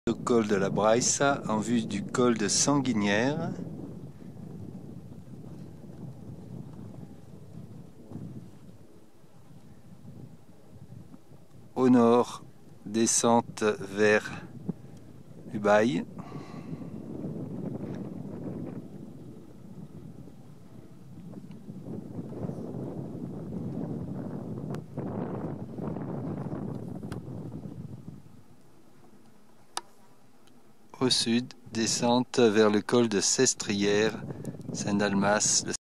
Au col de la Braissa en vue du col de Sanguinière. Au nord, descente vers Ubaye. Au sud, descente vers le col de Sestrières, Saint-Dalmas.